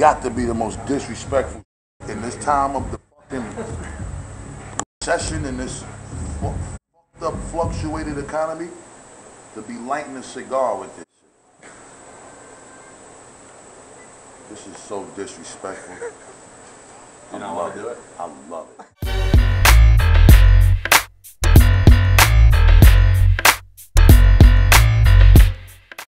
got to be the most disrespectful in this time of the fucking recession in this fucked up, fluctuated economy to be lighting a cigar with this shit. This is so disrespectful. You don't want to do it? I love it.